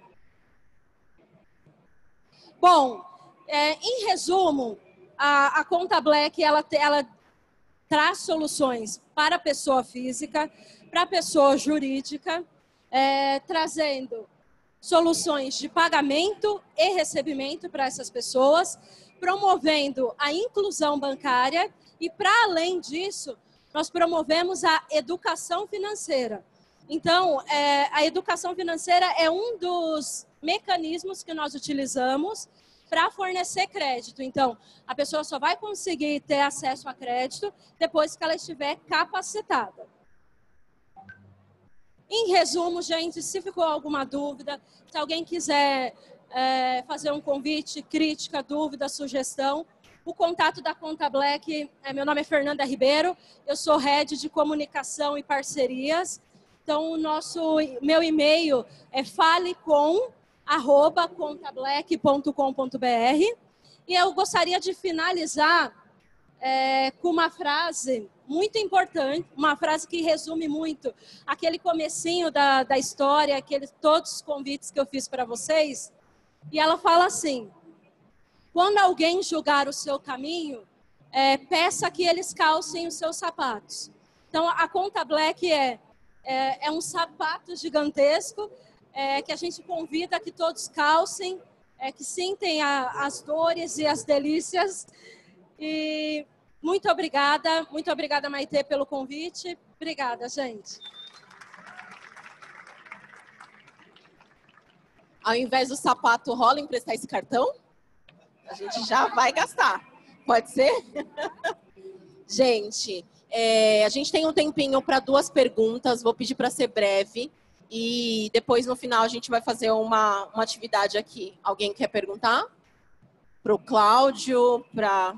Bom, é, em resumo, a, a conta Black ela, ela traz soluções para a pessoa física, para a pessoa jurídica, é, trazendo soluções de pagamento e recebimento para essas pessoas, promovendo a inclusão bancária e, para além disso, nós promovemos a educação financeira. Então, é, a educação financeira é um dos mecanismos que nós utilizamos para fornecer crédito. Então, a pessoa só vai conseguir ter acesso a crédito depois que ela estiver capacitada. Em resumo, gente, se ficou alguma dúvida, se alguém quiser é, fazer um convite, crítica, dúvida, sugestão, o contato da Conta Black, é, meu nome é Fernanda Ribeiro, eu sou Head de Comunicação e Parcerias. Então, o nosso, meu e-mail é falecom arroba contablack ponto com ponto br. E eu gostaria de finalizar é, com uma frase muito importante, uma frase que resume muito aquele comecinho da, da história, aqueles, todos os convites que eu fiz para vocês. E ela fala assim: quando alguém julgar o seu caminho, é, peça que eles calcem os seus sapatos. Então, a Conta Black é, é, é um sapato gigantesco, É, que a gente convida que todos calcem, é, que sintem a, as dores e as delícias. E muito obrigada, muito obrigada, Maitê, pelo convite. Obrigada, gente. Ao invés do sapato rola, emprestar esse cartão? A gente já vai gastar. Pode ser? Gente, é, a gente tem um tempinho para duas perguntas. Vou pedir para ser breve. E depois, no final, a gente vai fazer uma, uma atividade aqui. Alguém quer perguntar? Para o Cláudio, para...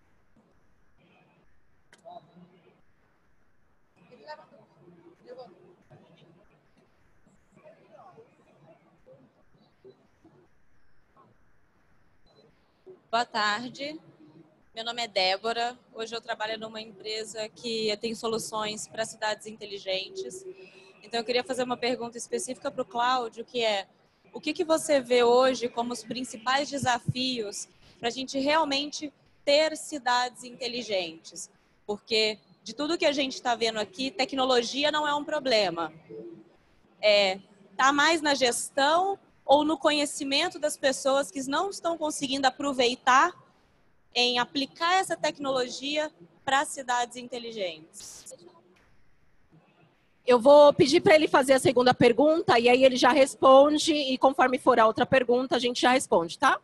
Boa tarde, meu nome é Débora. Hoje eu trabalho numa empresa que tem soluções para cidades inteligentes. Então, eu queria fazer uma pergunta específica para o Cláudio, que é: o que, que você vê hoje como os principais desafios para a gente realmente ter cidades inteligentes? Porque, de tudo que a gente está vendo aqui, tecnologia não é um problema. É, tá mais na gestão ou no conhecimento das pessoas que não estão conseguindo aproveitar em aplicar essa tecnologia para cidades inteligentes? Eu vou pedir para ele fazer a segunda pergunta e aí ele já responde e conforme for a outra pergunta, a gente já responde, tá?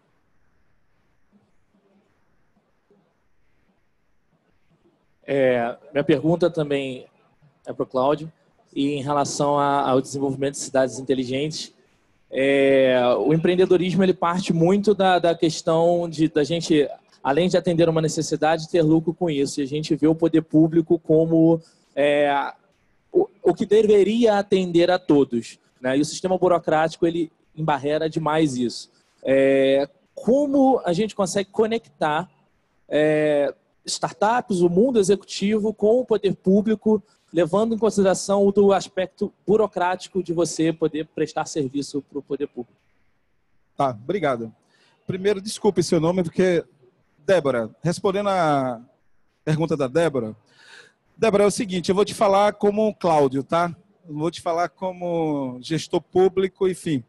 É, minha pergunta também é para o Cláudio, e em relação a, ao desenvolvimento de cidades inteligentes, é, o empreendedorismo ele parte muito da, da questão de da gente, além de atender uma necessidade, ter lucro com isso. E a gente vê o poder público como é, o, o que deveria atender a todos, né? E o sistema burocrático ele embarrera demais isso. É, como a gente consegue conectar é, startups, o mundo executivo com o poder público, levando em consideração o aspecto burocrático de você poder prestar serviço para o poder público? Tá, obrigado. Primeiro, desculpe seu nome, porque, Débora, respondendo a pergunta da Débora, Débora, é o seguinte, eu vou te falar como Cláudio, tá? Eu vou te falar como gestor público, enfim.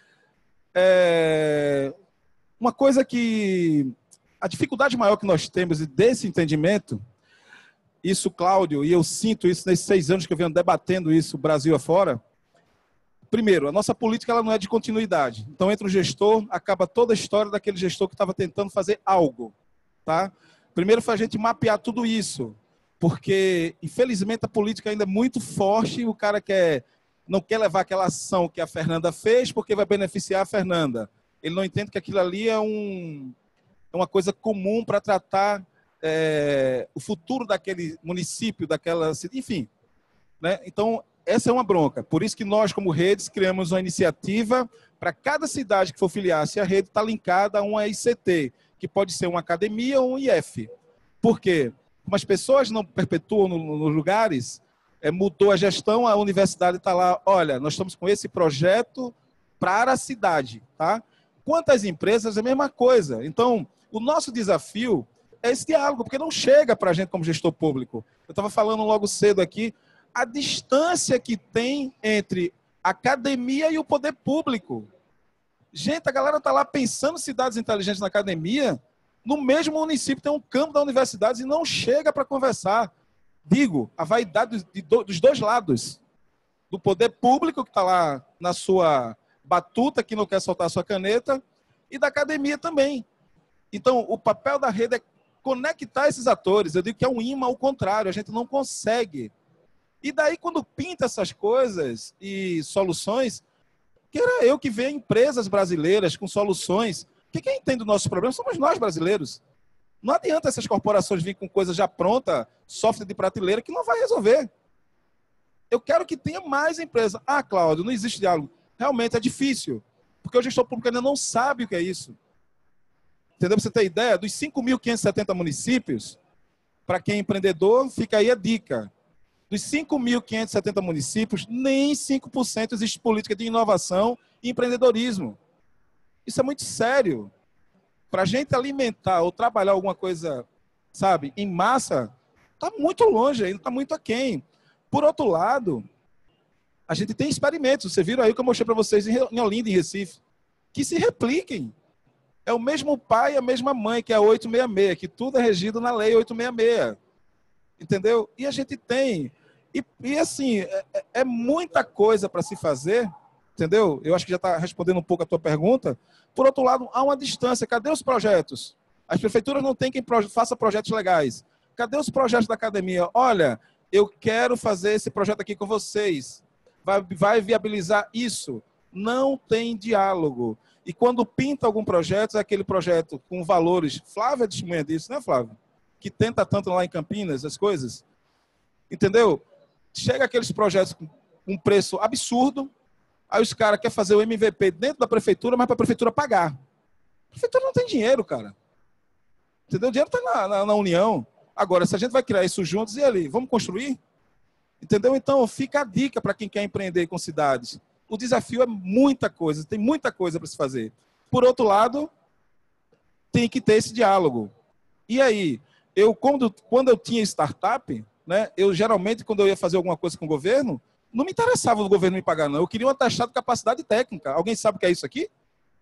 É... Uma coisa que... A dificuldade maior que nós temos desse entendimento isso, Cláudio, e eu sinto isso nesses seis anos que eu venho debatendo isso Brasil afora. Primeiro, a nossa política ela não é de continuidade. Então, entra o gestor, acaba toda a história daquele gestor que estava tentando fazer algo. Tá? Primeiro foi a gente mapear tudo isso, porque, infelizmente, a política ainda é muito forte e o cara quer, não quer levar aquela ação que a Fernanda fez porque vai beneficiar a Fernanda. Ele não entende que aquilo ali é, um, é uma coisa comum para tratar é, o futuro daquele município, daquela... Enfim, né? Então, essa é uma bronca. Por isso que nós, como redes, criamos uma iniciativa para cada cidade que for filiar-se à rede, está linkada a uma I C T, que pode ser uma academia ou um I F. Por quê? Como as pessoas não perpetuam nos lugares, é, mudou a gestão, a universidade está lá, olha, nós estamos com esse projeto para a cidade. Tá? Quantas empresas, é a mesma coisa. Então, o nosso desafio é esse diálogo, porque não chega para a gente como gestor público. Eu estava falando logo cedo aqui, a distância que tem entre a academia e o poder público. Gente, a galera está lá pensando em cidades inteligentes na academia, no mesmo município tem um campo da universidade e não chega para conversar. Digo, a vaidade dos dois lados. Do poder público, que está lá na sua batuta, que não quer soltar a sua caneta, e da academia também. Então, o papel da rede é conectar esses atores. Eu digo que é um imã ao contrário, a gente não consegue. E daí, quando pinta essas coisas e soluções, que era eu que vejo empresas brasileiras com soluções, que quem entende o nosso problema somos nós brasileiros. Não adianta essas corporações virem com coisa já pronta, software de prateleira, que não vai resolver. Eu quero que tenha mais empresas. Ah, Cláudio, não existe diálogo. Realmente é difícil, porque o gestor público ainda não sabe o que é isso. Entendeu? Pra você ter ideia, dos cinco mil quinhentos e setenta municípios, para quem é empreendedor, fica aí a dica. Dos cinco mil quinhentos e setenta municípios, nem cinco por cento existe política de inovação e empreendedorismo. Isso é muito sério. Para a gente alimentar ou trabalhar alguma coisa, sabe, em massa, está muito longe ainda, está muito aquém. Por outro lado, a gente tem experimentos, vocês viram aí o que eu mostrei para vocês em Olinda, em Recife, que se repliquem. É o mesmo pai e a mesma mãe, que é a oitocentos e sessenta e seis, que tudo é regido na lei oitocentos e sessenta e seis. Entendeu? E a gente tem... E, e assim, é, é muita coisa para se fazer, entendeu? Eu acho que já está respondendo um pouco a tua pergunta. Por outro lado, há uma distância. Cadê os projetos? As prefeituras não têm quem proje- faça projetos legais. Cadê os projetos da academia? Olha, eu quero fazer esse projeto aqui com vocês. Vai, vai viabilizar isso. Não tem diálogo. E quando pinta algum projeto, é aquele projeto com valores... Flávia é testemunha disso, né, Flávia? Que tenta tanto lá em Campinas, as coisas. Entendeu? Chega aqueles projetos com um preço absurdo, aí os caras querem fazer o M V P dentro da prefeitura, mas para a prefeitura pagar. A prefeitura não tem dinheiro, cara. Entendeu? O dinheiro está na, na, na União. Agora, se a gente vai criar isso juntos, e ali? Vamos construir? Entendeu? Então, fica a dica para quem quer empreender com cidades. O desafio é muita coisa, tem muita coisa para se fazer. Por outro lado, tem que ter esse diálogo. E aí, eu, quando, quando eu tinha startup... Né? Eu, geralmente, quando eu ia fazer alguma coisa com o governo, não me interessava o governo me pagar, não. Eu queria um atestado de capacidade técnica. Alguém sabe o que é isso aqui?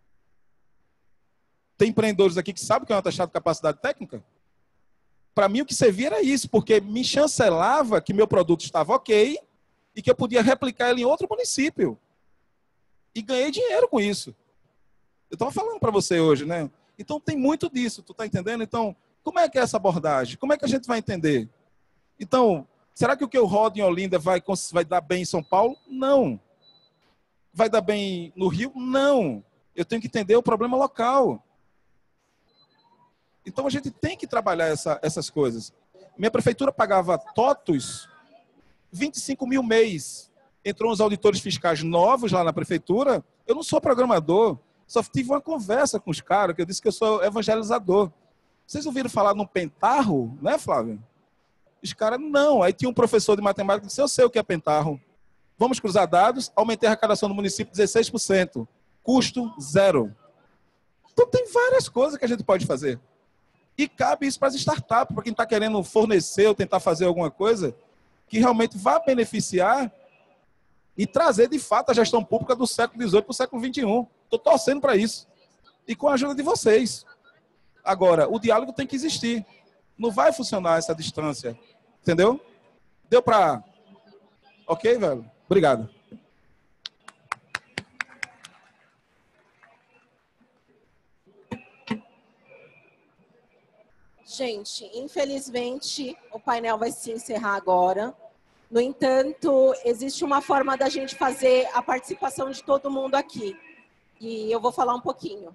Tem empreendedores aqui que sabem o que é um atestado de capacidade técnica? Para mim, o que servia era isso, porque me chancelava que meu produto estava ok e que eu podia replicar ele em outro município. E ganhei dinheiro com isso. Eu estava falando para você hoje, né? Então, tem muito disso, tu está entendendo? Então, como é que é essa abordagem? Como é que a gente vai entender? Então, será que o que eu rodo em Olinda vai, vai dar bem em São Paulo? Não. Vai dar bem no Rio? Não. Eu tenho que entender o problema local. Então, a gente tem que trabalhar essa, essas coisas. Minha prefeitura pagava totos vinte e cinco mil mês. Entrou uns auditores fiscais novos lá na prefeitura. Eu não sou programador. Só tive uma conversa com os caras, que eu disse que eu sou evangelizador. Vocês ouviram falar num pentarro, né, Flávio? Os caras, não. Aí tinha um professor de matemática que disse, eu sei o que é pentarro. Vamos cruzar dados, aumentei a arrecadação do município dezesseis por cento. Custo zero. Então tem várias coisas que a gente pode fazer. E cabe isso para as startups, para quem está querendo fornecer ou tentar fazer alguma coisa que realmente vá beneficiar e trazer, de fato, a gestão pública do século dezoito para o século vinte e um. Estou torcendo para isso. E com a ajuda de vocês. Agora, o diálogo tem que existir. Não vai funcionar essa distância. Entendeu? Deu pra... Ok, velho? Obrigado. Gente, infelizmente, o painel vai se encerrar agora. No entanto, existe uma forma da gente fazer a participação de todo mundo aqui. E eu vou falar um pouquinho.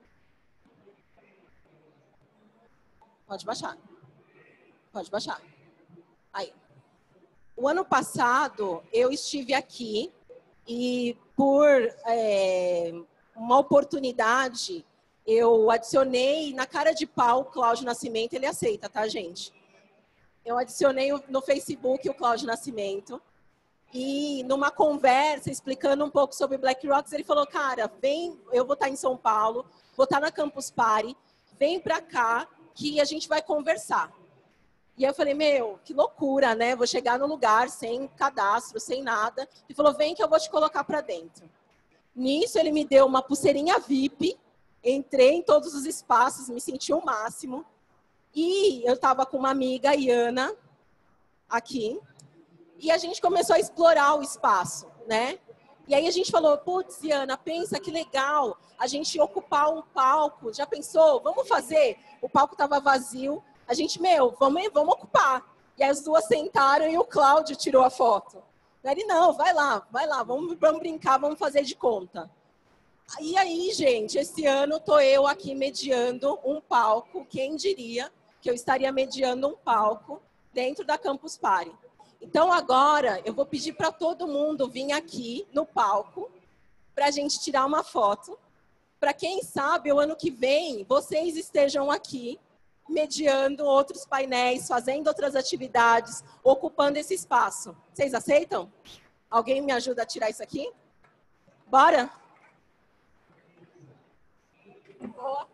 Pode baixar. Pode baixar. Aí. O ano passado, eu estive aqui e, por é, uma oportunidade, eu adicionei na cara de pau o Cláudio Nascimento. Ele aceita, tá, gente? Eu adicionei no Facebook o Cláudio Nascimento. E numa conversa, explicando um pouco sobre Black Rocks, ele falou, cara, vem, eu vou estar em São Paulo, vou estar na Campus Party, vem pra cá que a gente vai conversar. E aí eu falei, meu, que loucura, né? Vou chegar no lugar sem cadastro, sem nada. Ele falou, vem que eu vou te colocar pra dentro. Nisso, ele me deu uma pulseirinha V I P, entrei em todos os espaços, me senti o máximo. E eu estava com uma amiga, Iana, aqui, e a gente começou a explorar o espaço, né? E aí a gente falou, putz, Iana, pensa que legal a gente ocupar um palco. Já pensou? Vamos fazer? O palco estava vazio. A gente, meu, vamos, vamos ocupar. E aí as duas sentaram e o Cláudio tirou a foto. Ele, não, vai lá, vai lá, vamos, vamos brincar, vamos fazer de conta. E aí, gente, esse ano tô eu aqui mediando um palco. Quem diria que eu estaria mediando um palco dentro da Campus Party? Então, agora, eu vou pedir para todo mundo vir aqui no palco para a gente tirar uma foto. Para quem sabe, o ano que vem, vocês estejam aqui mediando outros painéis, fazendo outras atividades, ocupando esse espaço. Vocês aceitam? Alguém me ajuda a tirar isso aqui? Bora? Boa.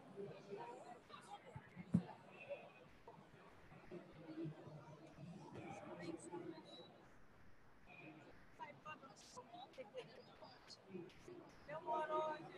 Demorou.